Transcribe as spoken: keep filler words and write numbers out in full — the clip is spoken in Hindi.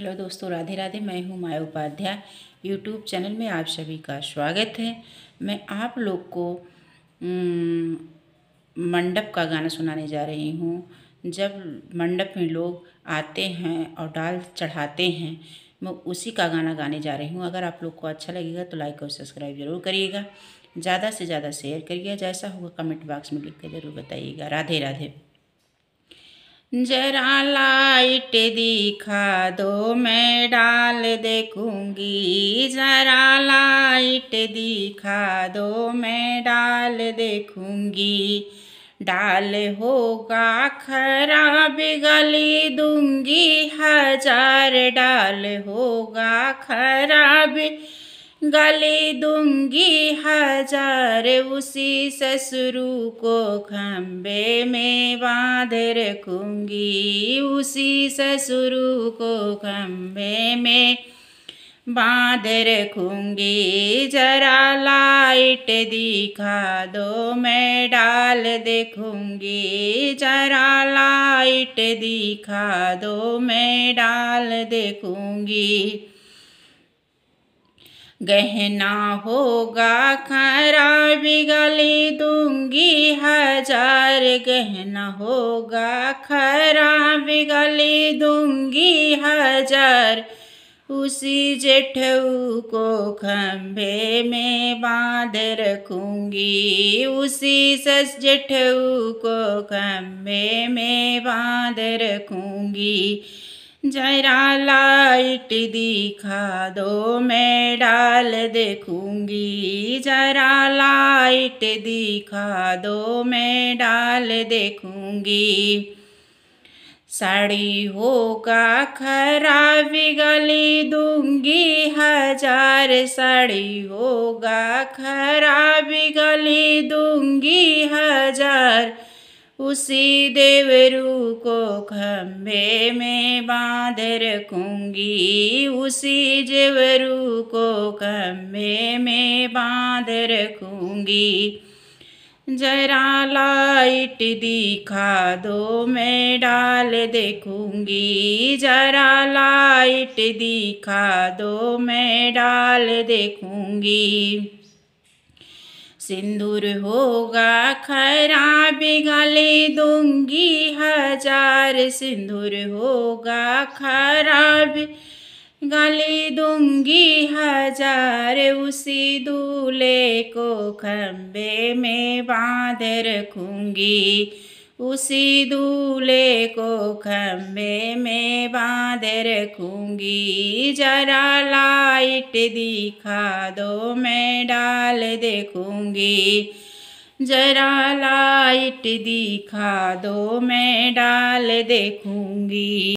हेलो दोस्तों, राधे राधे। मैं हूँ माया उपाध्याय। यूट्यूब चैनल में आप सभी का स्वागत है। मैं आप लोग को उम, मंडप का गाना सुनाने जा रही हूँ। जब मंडप में लोग आते हैं और डाल चढ़ाते हैं, मैं उसी का गाना गाने जा रही हूँ। अगर आप लोग को अच्छा लगेगा तो लाइक और सब्सक्राइब ज़रूर करिएगा। ज़्यादा से ज़्यादा शेयर करिएगा। जैसा होगा कमेंट बॉक्स में लिख कर ज़रूर बताइएगा। राधे राधे। जरा लाइट दिखा दो, मैं डाल देखूंगी। जरा लाइट दिखा दो, मैं डाल देखूंगी। डाल होगा खराब, गली दूंगी हजार। डाल होगा खराब, गली दूंगी हजार। उसी ससुरू को खम्बे में बांध रखूंगी। उसी ससुरू को खम्बे में बांध रखूंगी। जरा लाइट दिखा दो, मैं डाल देखूंगी। जरा लाइट दिखा दो, मैं डाल देखूंगी। गहना होगा खराब, गली दूंगी हजार। गहना होगा खराब, गली दूंगी हजार। उसी जेठऊ को खम्भे में बांध रखूंगी। उसी सस जेठऊ को खम्भे में बांध रखूंगी। जरा लाइट दिखा दो, मैं डाल देखूंगी। जरा लाइट दिखा दो, मैं डाल देखूंगी। साड़ी होगा खराब, गली दूंगी हजार। साड़ी होगा खराब, गली दूंगी हजार। उसी देवरू को खम्भे में बांध रखूंगी। उसी जेवरू को खम्भे में बांध रखूंगी। जरा लाइट दिखा दो, मैं डाल देखूंगी। जरा लाइट दिखा दो, मैं डाल देखूंगी। सिंदूर होगा खराब, गली दूंगी हजार। सिंदूर होगा खराब, गली दूंगी हजार। उसी दूल्हे को खम्भे में बांध रखूंगी। उसी दूल्हे को खम्भे में बांध रखूंगी। जरा लाइट दिखा दो, मैं डाल देखूंगी। जरा लाइट दिखा दो, मैं डाल देखूंगी।